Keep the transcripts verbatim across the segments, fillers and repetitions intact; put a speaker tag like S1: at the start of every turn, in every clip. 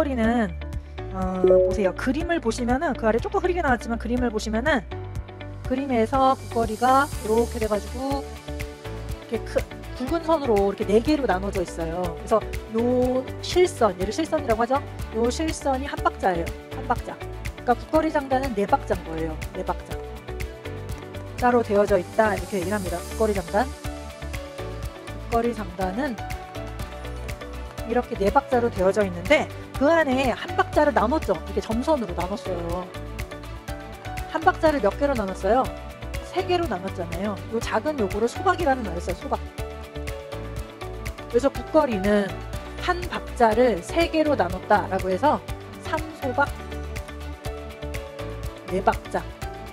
S1: 국거리는 어, 보세요. 그림을 보시면은 그 아래 조금 흐리게 나왔지만 그림을 보시면은 그림에서 국거리가 이렇게 돼가지고 이렇게 크, 굵은 선으로 이렇게 네 개로 나눠져 있어요. 그래서 요 실선, 얘를 실선이라고 하죠. 요 실선이 한 박자예요. 한 박자. 그러니까 국거리 장단은 네 박자인 거예요. 네 박자. 자로 되어져 있다 이렇게 얘기를 합니다. 국거리 장단. 국거리 장단은 이렇게 네 박자로 되어져 있는데 그 안에 한 박자를 나눴죠. 이렇게 점선으로 나눴어요. 한 박자를 몇 개로 나눴어요? 세 개로 나눴잖아요. 요 작은 요거를 소박이라는 말을 써요. 소박. 그래서 국거리는 한 박자를 세 개로 나눴다라고 해서 삼소박 네 박자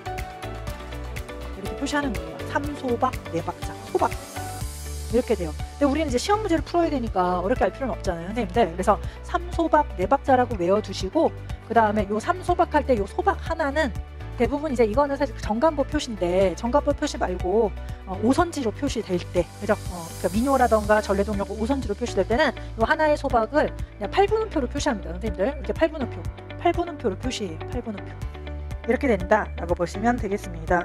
S1: 이렇게 표시하는 거예요. 삼소박 네 박자. 소박. 이렇게 돼요. 근데 우리는 이제 시험 문제를 풀어야 되니까 어렵게 할 필요는 없잖아요, 선생님들. 그래서 삼소박 네 박자라고 외워두시고 그 다음에 요 삼소박 할 때 요 소박 하나는 대부분 이제 이거는 사실 정관보 표시인데 정관보 표시 말고 어, 오선지로 표시될 때, 그죠? 어, 그러니까 민요라던가 전래동요가 오선지로 표시될 때는 요 하나의 소박을 그냥 팔분음표로 표시합니다, 선생님들. 이렇게 팔분음표, 팔분음표로 표시해요. 팔분음표. 이렇게 된다라고 보시면 되겠습니다.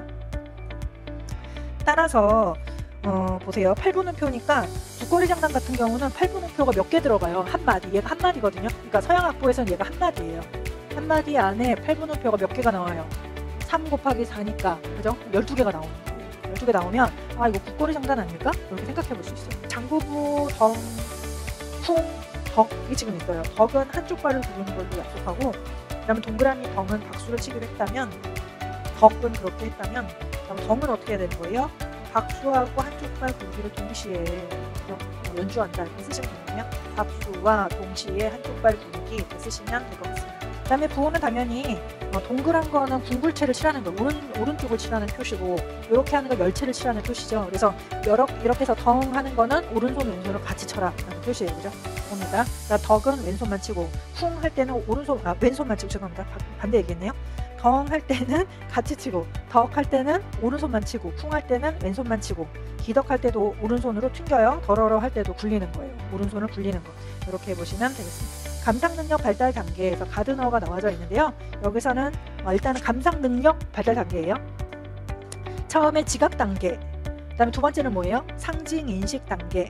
S1: 따라서 어, 보세요. 팔분음표니까 국거리 장단 같은 경우는 팔분음표가 몇 개 들어가요. 한 마디. 얘가 한 마디거든요. 그러니까 서양악보에서는 얘가 한 마디예요. 한 마디 안에 팔분음표가 몇 개가 나와요? 삼 곱하기 사니까, 그죠? 열두 개가 나오는 거예요. 열두 개 나오면 아, 이거 국거리 장단 아닐까? 이렇게 생각해 볼 수 있어요. 장부부, 덩, 쿵, 덕이 지금 있어요. 덕은 한쪽 발을 부르는 걸로 약속하고, 그 다음에 동그라미 덩은 박수를 치기로 했다면, 덕은 그렇게 했다면, 그다음 덩은 어떻게 해야 되는 거예요? 박수하고 한쪽 발 굴기를 동시에 연주한다 이렇게 쓰시면 되거든요. 박수와 동시에 한쪽 발 굴기 이렇게 쓰시면 될 것 같습니다. 그 다음에 부호는 당연히 어, 동그란 거는 굵을체를 칠하는 거, 오른, 오른쪽을 칠하는 표시고 이렇게 하는 거 열체를 칠하는 표시죠. 그래서 여러, 이렇게 해서 덩 하는 거는 오른손 왼손을 같이 쳐라 라는 표시예요. 그죠? 봅니다. 덕은 왼손만 치고 쿵 할 때는 오른손, 아, 왼손만 치고 죄송합니다. 반대 얘기했네요. 덩 할 때는 같이 치고 덕 할 때는 오른손만 치고 쿵 할 때는 왼손만 치고 기덕 할 때도 오른손으로 튕겨요. 더러러 할 때도 굴리는 거예요. 오른손을 굴리는 거. 이렇게 해보시면 되겠습니다. 감상능력 발달 단계에서 가드너가 나와져 있는데요. 여기서는 어, 일단은 감상능력 발달 단계예요. 처음에 지각 단계, 그 다음에 두 번째는 뭐예요? 상징인식 단계.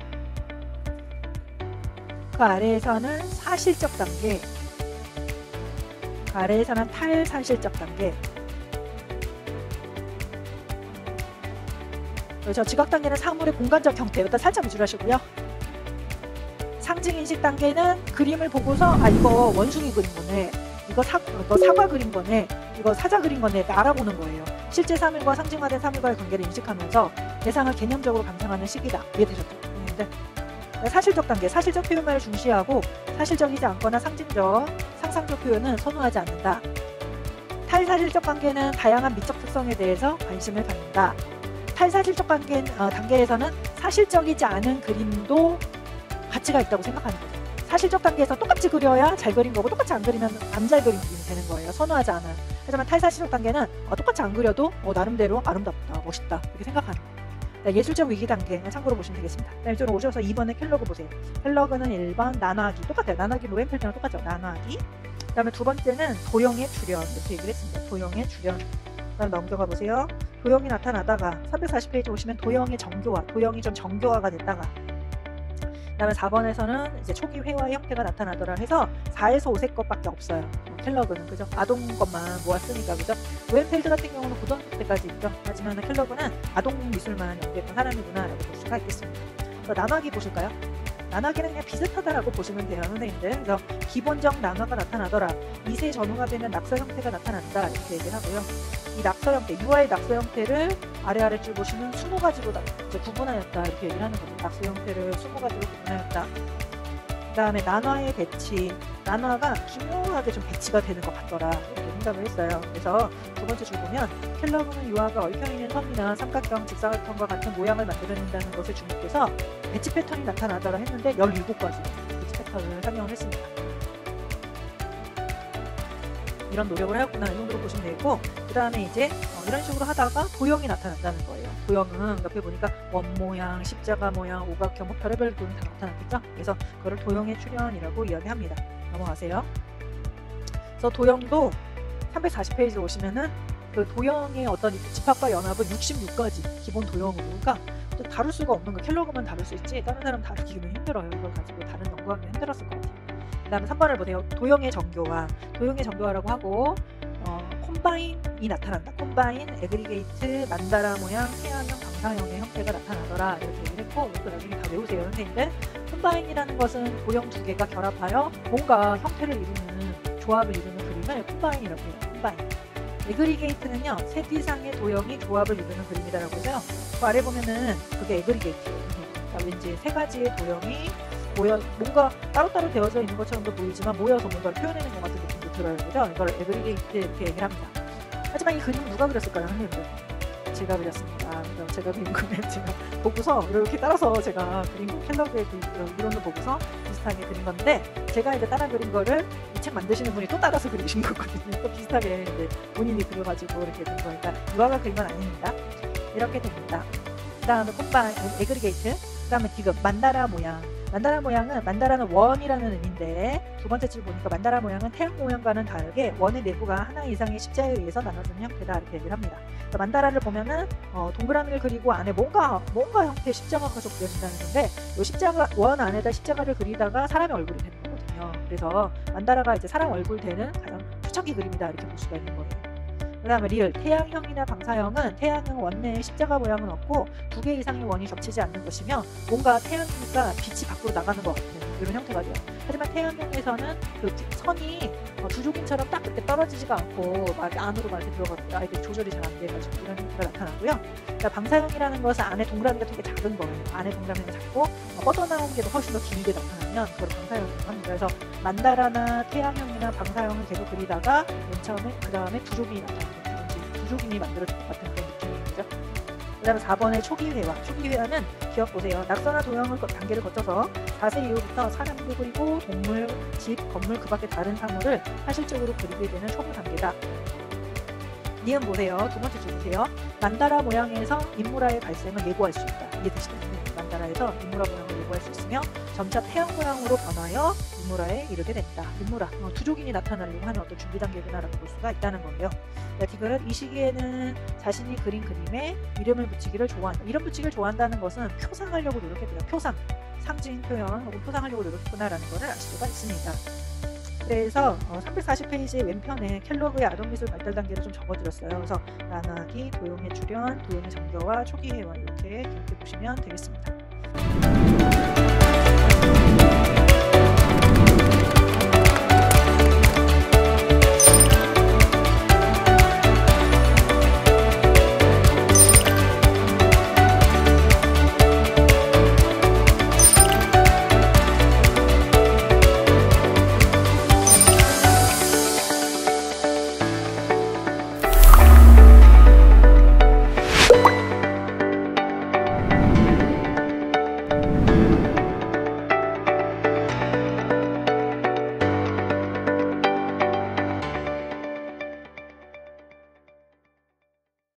S1: 그 아래에서는 사실적 단계, 그 아래에서는 탈사실적 단계. 그래서 지각 단계는 사물의 공간적 형태, 일단 살짝 위주로 하시고요. 상징인식 단계는 그림을 보고서 아, 이거 원숭이 그린 거네, 이거, 사, 이거 사과 그린 거네, 이거 사자 그린 거네 알아보는 거예요. 실제 사물과 상징화된 사물과의 관계를 인식하면서 대상을 개념적으로 감상하는 시기다. 이해되셨죠? 네. 사실적 단계, 사실적 표현만을 중시하고 사실적이지 않거나 상징적, 상상적 표현은 선호하지 않는다. 탈사실적 관계는 다양한 미적 특성에 대해서 관심을 갖는다. 탈사실적 관계, 어, 단계에서는 사실적이지 않은 그림도 가치가 있다고 생각하는 거죠. 사실적 단계에서 똑같이 그려야 잘 그린 거고 똑같이 안 그리면 안 잘 그린 그림이 되는 거예요. 선호하지 않아요. 하지만 탈사실적 단계는 어, 똑같이 안 그려도 어, 나름대로 아름답다, 멋있다 이렇게 생각하는 거예요. 네, 예술적 위기 단계 참고로 보시면 되겠습니다. 네, 이쪽으로 오셔서 이 번에 kell러그 보세요. kell러그는 일 번 나눠하기 똑같아요. 나눠하기 로렌펠트랑 똑같죠. 나눠하기. 그 다음에 두 번째는 도형의 출현 이렇게 얘기를 했습니다. 도형의 출현. 그 다음에 넘겨가 보세요. 도형이 나타나다가 삼백사십 페이지 오시면 도형의 정교화, 도형이 좀 정교화가 됐다가, 그 다음에 사 번에서는 이제 초기 회화의 형태가 나타나더라 해서 사에서 오 세 것밖에 없어요. kell러그는, 그죠? 아동 것만 모았으니까, 그죠? 로엔펠드 같은 경우는 고등학교 때까지 있죠. 하지만 kell러그는 아동 미술만 연구했던 사람이구나 라고 볼 수가 있겠습니다. 나눠하기 보실까요? 나눠하기는 그냥 비슷하다라고 보시면 돼요, 선생님들. 그래서 기본적 나눠가 나타나더라. 이 세 전후가 되면 낙서 형태가 나타난다 이렇게 얘기를 하고요. 이 낙서 형태, 유아의 낙서 형태를 아래 아래줄 보시면 스무 가지로 이제 구분하였다 이렇게 얘기를 하는 거죠. 낙서 형태를 스무 가지로 구분하였다. 그 다음에 난화의 배치, 난화가 기묘하게 좀 배치가 되는 것 같더라 이렇게 생각을 했어요. 그래서 두 번째 줄 보면 kell러그는 유화가 얽혀있는 선이나 삼각형, 직사각형과 같은 모양을 만들어낸다는 것을 주목해서 배치 패턴이 나타나더라 했는데 열일곱 가지 배치 패턴을 설명을 했습니다. 이런 노력을 하였구나 이 정도로 보시면 되고, 그 다음에 이제 어, 이런 식으로 하다가 도형이 나타난다는 거예요. 도형은 옆에 보니까 원 모양, 십자가 모양, 오각형, 뭐 별의별 도형이 다 나타났겠죠. 그래서 그거를 도형의 출현이라고 이야기합니다. 넘어가세요. 그래서 도형도 삼백사십 페이지로 오시면은 그 도형의 어떤 집합과 연합은 육십육 가지 기본 도형으로, 그러니까 또 다룰 수가 없는 거, kell로그만 다룰 수 있지 다른 사람 다루기는 힘들어요. 이걸 가지고 다른 연구하기는 힘들었을 것 같아요. 그 다음에 삼 번을 보세요. 도형의 정교화. 도형의 정교화라고 하고 어, 콤바인이 나타난다. 콤바인, 에그리게이트, 만다라 모양, 태양형, 방사형의 형태가 나타나더라. 이렇게 얘기를 했고, 이것도 나중에 다 외우세요, 선생님들. 콤바인이라는 것은 도형 두 개가 결합하여 뭔가 형태를 이루는, 조합을 이루는 그림을 콤바인이라고 해요. 콤바인. 에그리게이트는요, 셋 이상의 도형이 조합을 이루는 그림이다라고 해서요. 그 아래 보면은 그게 에그리게이트예요. 그러니까 왠지 세 가지의 도형이 모여, 뭔가 따로따로 되어져 있는 것처럼도 보이지만 모여서 뭔가를 표현해내는 것 같은 느낌도 들어요. 그죠? 이걸 에그리게이트 이렇게 얘기를 합니다. 하지만 이 그림은 누가 그렸을까요, 선생님들? 제가 그렸습니다. 제가 그린 거는 제가 보고서 이렇게 따라서 제가 그린 거, 켈러그의 그 이론을 보고서 비슷하게 그린 건데, 제가 이제 따라 그린 거를 이 책 만드시는 분이 또 따라서 그리신 거거든요. 또 비슷하게 이제 본인이 그려가지고 이렇게 된 거니까 누가가 그린 건 아닙니다. 이렇게 됩니다. 그 다음에 콤바, 에그리게이트. 그 다음에 지금 만다라 모양. 만다라 모양은, 만다라는 원이라는 의미인데, 두 번째 줄 보니까 만다라 모양은 태양 모양과는 다르게 원의 내부가 하나 이상의 십자에 의해서 나눠지는 형태다, 이렇게 얘기를 합니다. 그러니까 만다라를 보면은 어, 동그라미를 그리고 안에 뭔가 뭔가 형태의 십자가가 좀 그려진다는 건데, 이 십자가 원 안에다 십자가를 그리다가 사람의 얼굴이 되는 거거든요. 그래서 만다라가 이제 사람 얼굴 되는 가장 초창기 그림이다, 이렇게 볼 수가 있는 거예요. 그 다음에 리을, 태양형이나 방사형은 태양형 원내에 십자가 모양은 없고 두 개 이상의 원이 겹치지 않는 것이며, 뭔가 태양이니까 빛이 밖으로 나가는 것 같은 이런 형태가 돼요. 하지만 태양형에서는 그 선이 어, 두조긴처럼 딱 그때 떨어지지가 않고 막 안으로 막 이렇게 들어가고 아, 이게 조절이 잘 안 돼가지고 이런 형태가 나타나고요. 그러니까 방사형이라는 것은 안에 동그라미가 되게 작은 거예요. 안에 동그라미가 작고 어, 뻗어나온 게 훨씬 더 길게 나타나면 그걸 방사형이라고 합니다. 그래서 만다라나 태양형이나 방사형을 계속 그리다가 맨 처음에 그 다음에 두조긴이 나타나요. 두조긴이 만들어질 것 같은 그런 느낌인 거죠. 그 다음에 사 번의 초기 회화. 초기 회화는 기억 보세요. 낙서나 도형을 단계를 거쳐서 사 세 이후부터 사람도 그리고 동물, 집, 건물, 그 밖에 다른 사물을 사실적으로 그리게 되는 초보 단계다. 니은 보세요. 두 번째 줄 보세요. 만다라 모양에서 인물화의 발생을 예고할 수 있다. 이해되시나요? 만다라에서 인물화 모양을 예고할 수 있으며 점차 태양 모양으로 변하여 인물화에 이르게 된다. 인물화, 어, 두조긴이 나타나려고 하는 어떤 준비 단계구나라고 볼 수가 있다는 거예요. 디글은 이 시기에는 자신이 그린 그림에 이름을 붙이기를 좋아한다. 이름 붙이기를 좋아한다는 것은 표상하려고 노력했대요. 표상, 상징 표현 혹은 표상하려고 노력했구나라는 것을 알 수가 있습니다. 그래서 어, 삼백사십 페이지 왼편에 켈러그의 아동미술 발달 단계를 좀 적어드렸어요. 그래서 나누기, 도형의 출현, 도형의 정교화, 초기 회화 이렇게 기억해 보시면 되겠습니다.